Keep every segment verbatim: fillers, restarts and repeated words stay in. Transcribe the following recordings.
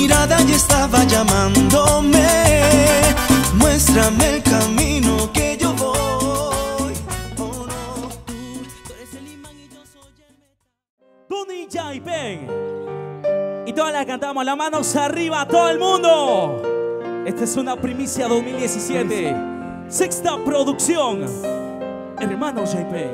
mirada ya estaba llamándome. Muéstrame el camino que yo voy. Oh no, tú eres el imán y yo soy el metal. Donny Jaipeng. Y todas las cantamos, las manos arriba, todo el mundo. Esta es una primicia dos mil diecisiete. Sexta producción. Hermano Jaipeng.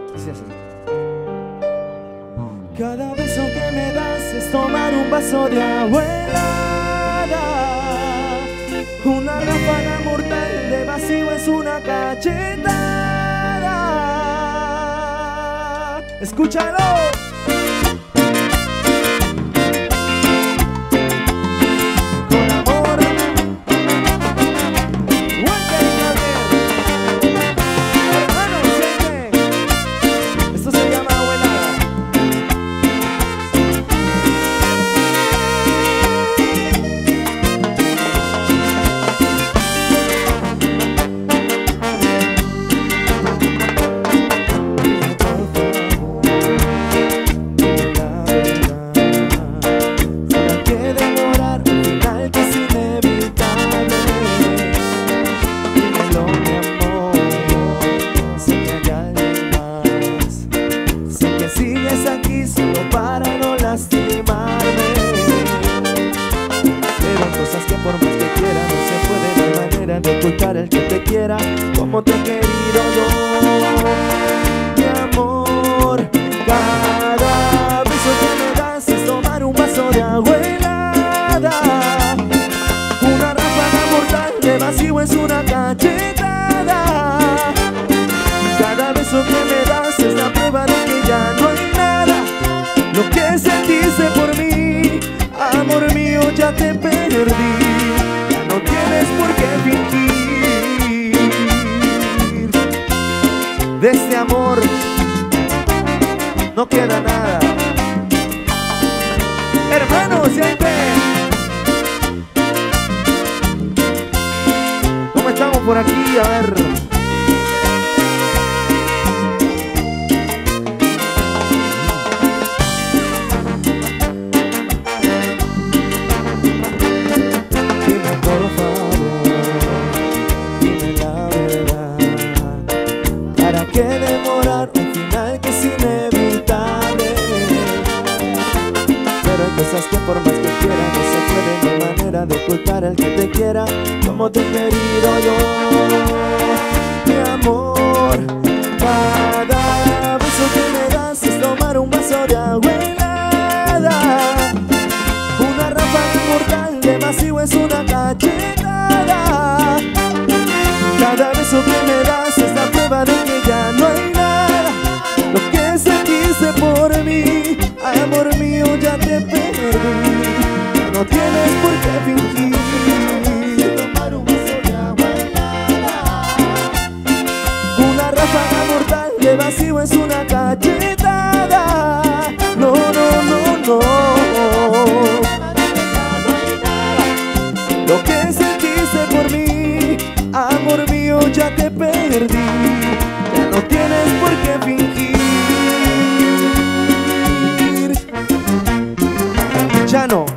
Cada beso que me das es tomar un vaso de agua helada. Una ráfaga mortal de vacío es una cachetada. Escúchalo. El que te quiera como te he querido yo, mi amor. Cada beso que me das es tomar un vaso de agua helada. Una ráfaga mortal de vacío es una cachetada. Cada beso que me das es la prueba de que ya no hay nada. Lo que sentiste por mí, amor mío, ya te perdí. Ya no tienes por qué fingir. De este amor no queda nada. Hermanos, Jaipeng, ¿cómo estamos por aquí? A ver. Dime por favor, dime la verdad. ¿Para qué demorar un final que es inevitable? Pero hay cosas que por más que quiera no se pueden. No hay manera de ocultar el que te quiera como te he querido yo, mi amor. Cada beso que me das es tomar un vaso de agua helada. Una ráfaga mortal de vacío es una cachetada. Cada beso que me das es la prueba de que ya no hay nada. Lo que sentiste por mí, amor mío, ya te perdí. Ya no tienes por qué fingir. Tomar un vaso de agua helada. Una ráfaga mortal de vacío es una cachetada. No, no, no, no. Lo que sentiste por mí, amor mío, ya te perdí. Ya no tienes por qué fingir. Ya no.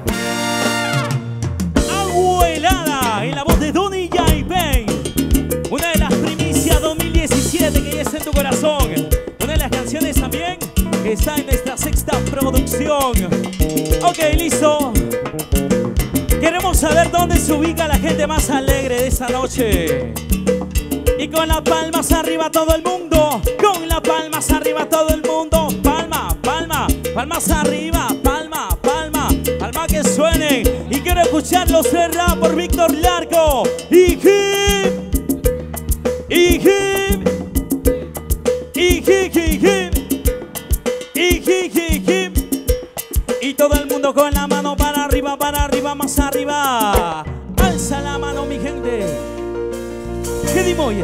Abuelada en la voz de Donny Jaipeng. Una de las primicias dos mil diecisiete que ya está en tu corazón. Una de las canciones también que está en nuestra sexta producción. Ok, listo. Queremos saber dónde se ubica la gente más alegre de esta noche. Y con las palmas arriba todo el mundo. Con las palmas arriba todo el mundo. Palma, palma, palmas arriba. Palma, palma, palma que suenen. Y quiero escucharlos cerrar por Víctor Largo. Y hip, y hip, y hip, y hip, y hip, y hip. Y todo el mundo con la mano para arriba, para arriba, más arriba. Alza la mano, mi gente. Gedimoya,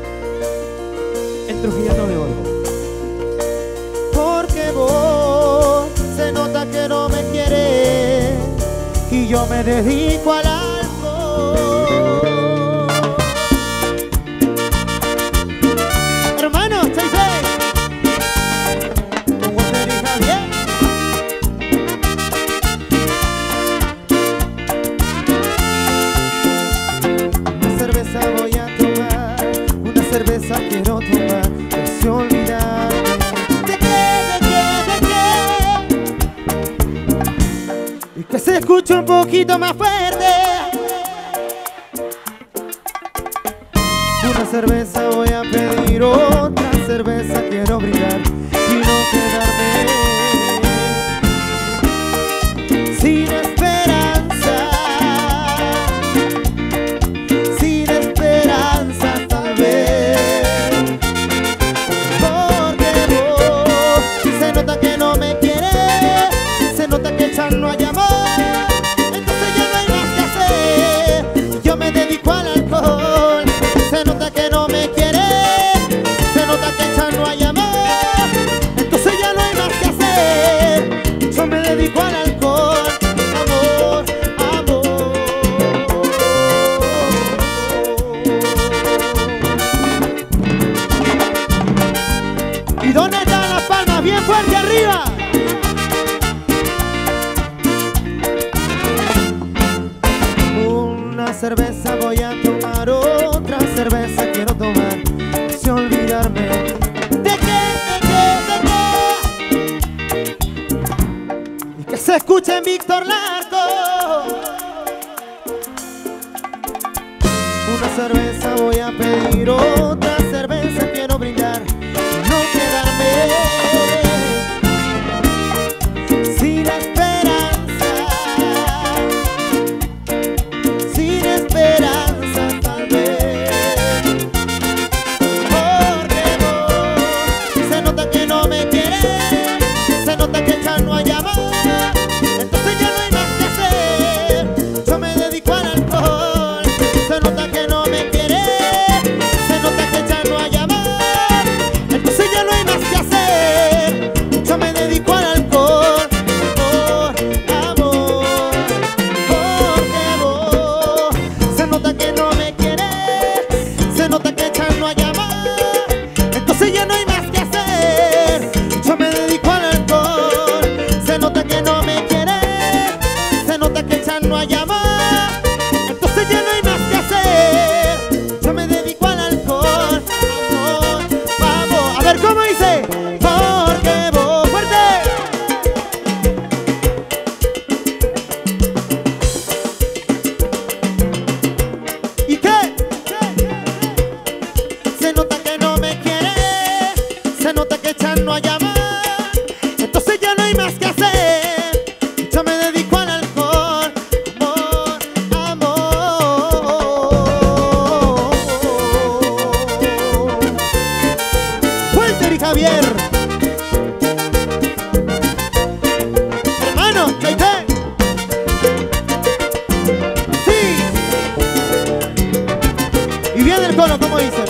el trujillano de oro. Porque vos se nota que no me quieres y yo me dedico al alcohol. Hermanos, seis seis. Como te dije bien. escucho un poquito más fuerte. Una cerveza voy a pedir, otra cerveza quiero brindar y no quedarme sin esperanza, sin esperanza tal vez. Porque vos, se nota que no me quieres, se nota que ya no hay amor. Entonces ya no hay más que hacer, yo me dedico al alcohol. Se nota que no me quiere, se nota que ya no hay amor. Entonces ya no hay más que hacer, yo me dedico al alcohol. Amor, amor. ¿Y dónde están las palmas? Bien fuerte arriba. Una cerveza voy a tomar, otra cerveza quiero tomar, sin olvidarme de qué, de qué, de qué. Y que se escuche en Víctor Larco. Una cerveza voy a pedir, otra cerveza quiero brindar, no quedarme sin esperanza, sin esperanza tal vez. Porque vos, se nota que no me quieres, se nota que ya no hay amor. Entonces ya no hay más que hacer, yo me dedico al alcohol. Se nota que no me quieres, se nota que ya no hay amor. Entonces ya no hay más que hacer, yo me dedico al alcohol. Amor, amor. Porque vos, se nota que no me quieres, se nota que ya no hay amor. Entonces ya no hay más que hacer, yo me dedico al alcohol. Se nota que no me quieres, se nota que ya no hay amor. Entonces ya no hay más que hacer, yo me dedico al alcohol. Amor, vamos, a ver cómo dice. Porque vos, fuerte. ¿Y qué? Se nota que no me quieres, se nota que ya no hay amor. Entonces ya no hay más que hacer, yo me dedico al alcohol. Amor, amor. Fuerte, y Javier. Hermano, Chaité. Sí. Y viene el coro, como dice.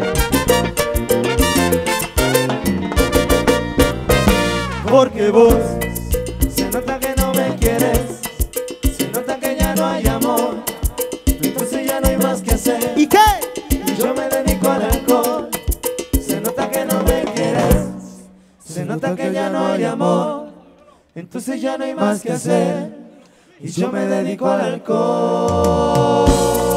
Porque vos, se nota que no me quieres, se nota que ya no hay amor. Entonces ya no hay más que hacer. ¿Y qué? Y yo me dedico al alcohol. Se nota que no me quieres, se nota que ya no hay amor. Entonces ya no hay más que hacer, y yo me dedico al alcohol.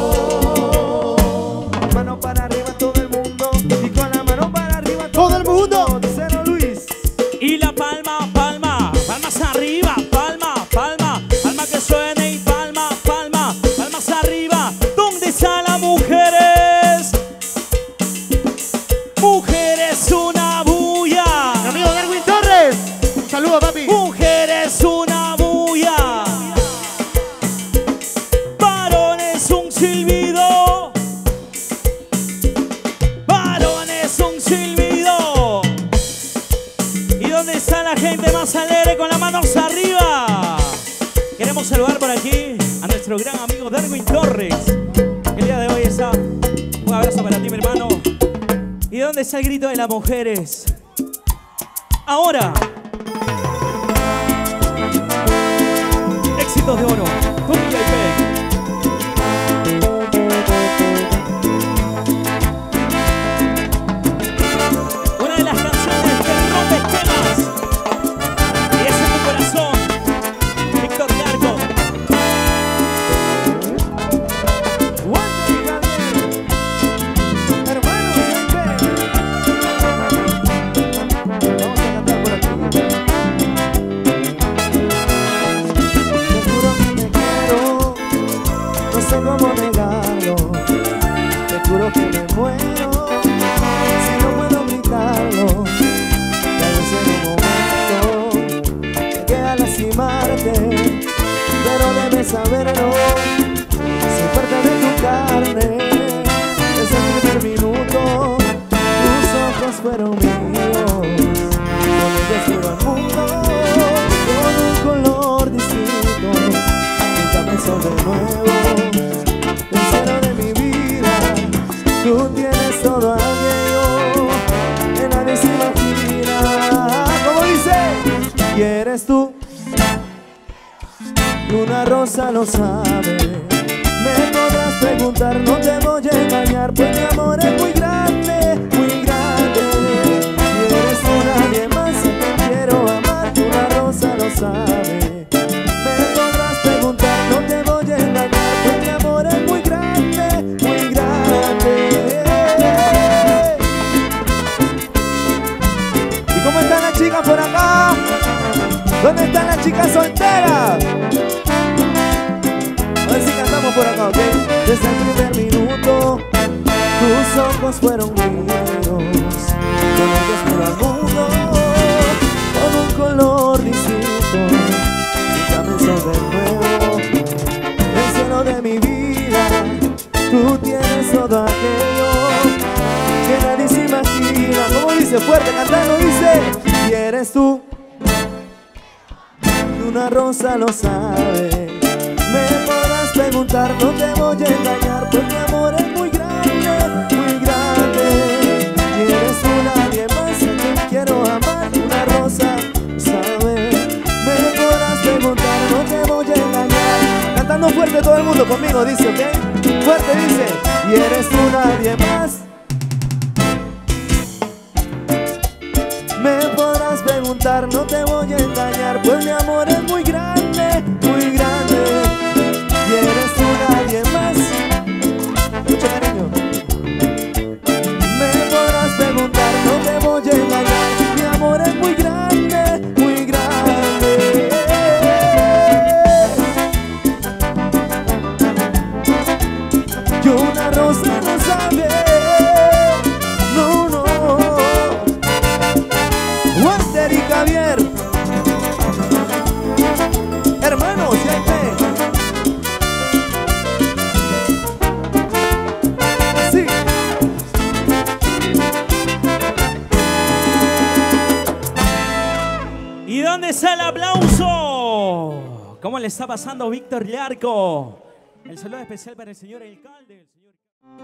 Mano para arriba todo el mundo, y con la mano para arriba todo el mundo. Díselo, Luis. Y la palma, palma, palmas arriba, palma, palma, palma que suene y palma, palma, palmas arriba. ¿Dónde están las mujeres? Mujeres una bulla. Mi amigo Darwin Torres, un saludo, papi. Mujeres una bulla. Varones un silbido. Varones un silbido. ¿Y dónde está la gente más alegre con las manos arriba? Queremos saludar por aquí a nuestro gran amigo Darwin Torres, que el día de hoy está. Un abrazo para ti, mi hermano. ¿Y dónde está el grito de las mujeres? Ahora. Éxitos de oro. Con D J Peng. Una de las canciones que rompe temas. Y es en tu corazón. Víctor Larco. Hermano, vamos a cantar por aquí. sé cómo negarlo. Te juro que me muero si no puedo gritarlo. Tal vez en un momento llegué a lastimarte, pero debes saberlo. Soy parte de tu carne. Desde el primer minuto tus ojos fueron míos. Con ellos miro al mundo con un color distinto. Nunca pensó de nuevo, el cielo de mi vida. Tú tienes todo aquello que nadie se imagina. Como dice, y eres tú. Una rosa lo sabe. Me podrás preguntar, no te voy a engañar, pues mi amor es muy grande, muy grande. Y eres tú, nadie más a quien quiero amar. Una rosa lo sabe. Me podrás preguntar, no te voy a engañar, pues mi amor es muy grande, muy grande. ¿Y cómo están las chicas por acá? ¿Dónde están las chicas solteras? A ver si cantamos por acá, ¿ok? Desde el primer minuto tus ojos fueron míos. Con ellos miro al mundo con un color distinto. Nunca pensó de nuevo, el cielo de mi vida. Tú tienes todo aquello que nadie se imagina. Como dice, fuerte cantando, dice, y eres tú. Una rosa lo sabe. Me podrás preguntar, no te voy a engañar, pues mi amor es muy grande, muy grande. Y eres tú, nadie más a quien quiero amar. Una rosa sabe. Me podrás preguntar, no te voy a engañar. Cantando fuerte todo el mundo conmigo, dice, ¿ok? Fuerte dice, y eres tú, nadie más. Me podrás preguntar, no te voy a engañar, pues mi amor es muy grande, muy grande. Y eres tú, nadie más. Mucho cariño. Me podrás preguntar, no te voy a engañar, mi amor es muy grande, muy grande. Y una rosa no sabe. No, no. Walter y Javier, hermanos, y hay fe. Así. ¿Y dónde está el aplauso? ¿Cómo le está pasando Víctor Larco? El saludo especial para el señor alcalde. El señor...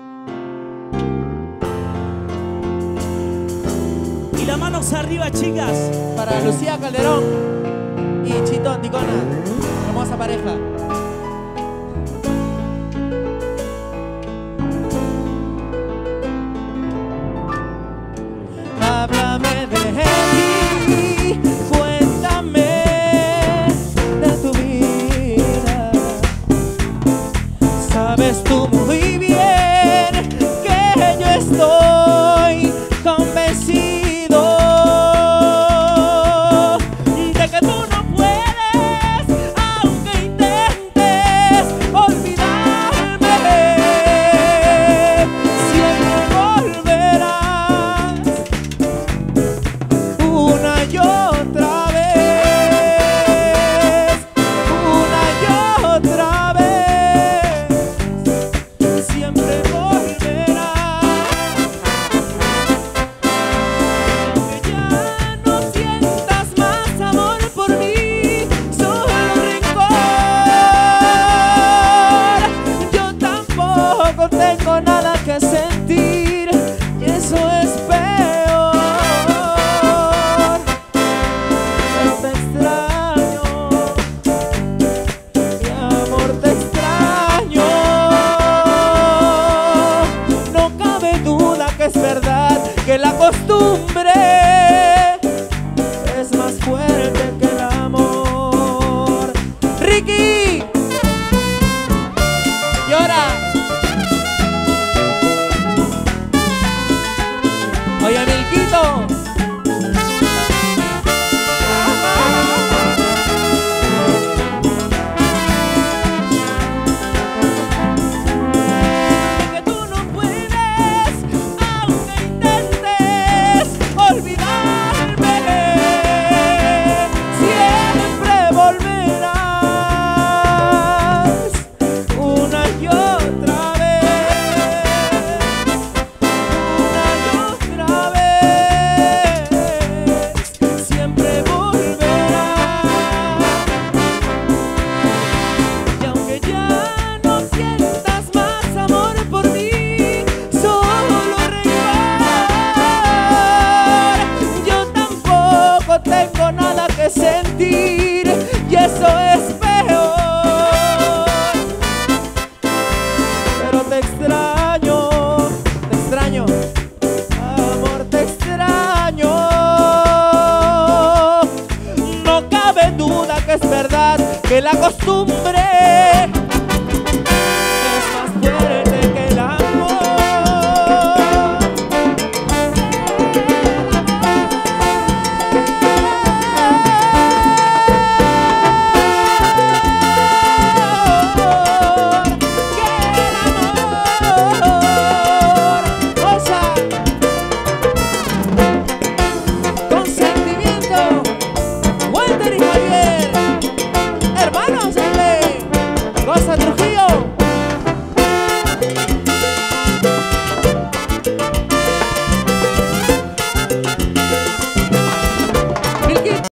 Y las manos arriba, chicas. Para Lucía Calderón y Chito Anticona, hermosa pareja. Háblame de ti, cuéntame de tu vida. Sabes tú muy bien que yo estoy convencido de que tú no puedes, aunque intentes olvidarme. Siempre volverás una y otra vez, una y otra vez. Siempre volverás. Aunque ya no sientas más amor por mí, solo rencor, yo tampoco tengo nada que sentir, y eso es peor. Pero te extraño, mi amor, te extraño. No cabe duda que es verdad que la costumbre